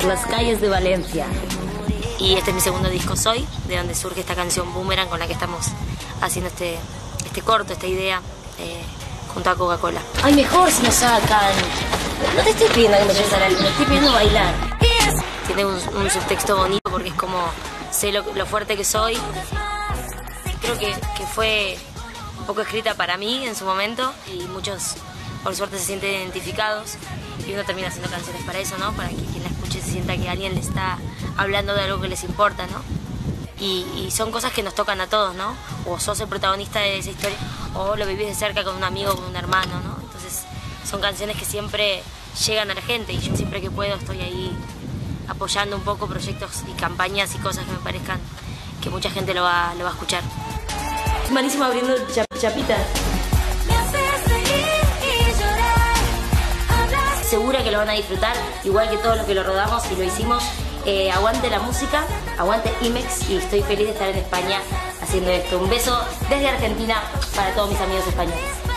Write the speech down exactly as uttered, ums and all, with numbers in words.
las calles de Valencia. Y este es mi segundo disco, Soy, de donde surge esta canción Boomerang con la que estamos haciendo este, este corto, esta idea, eh, junto a Coca-Cola. Ay, mejor si nos sacan. No te estoy pidiendo que me lleves a la luna, te estoy pidiendo bailar. Tiene un, un subtexto bonito porque es como, sé lo, lo fuerte que soy. Creo que, que fue un poco escrita para mí en su momento y muchos, por suerte, se sienten identificados. Y uno termina haciendo canciones para eso, ¿no? Para que quien la escuche se sienta que alguien le está hablando de algo que les importa, ¿no? Y, y son cosas que nos tocan a todos, ¿no? O sos el protagonista de esa historia, o lo vivís de cerca con un amigo, con un hermano, ¿no? Entonces son canciones que siempre llegan a la gente y yo siempre que puedo estoy ahí apoyando un poco proyectos y campañas y cosas que me parezcan que mucha gente lo va, lo va a escuchar. Es malísimo abriendo chap chapitas. Segura que lo van a disfrutar, igual que todos los que lo rodamos y lo hicimos. Eh, aguante la música, aguante Imex y estoy feliz de estar en España haciendo esto. Un beso desde Argentina para todos mis amigos españoles.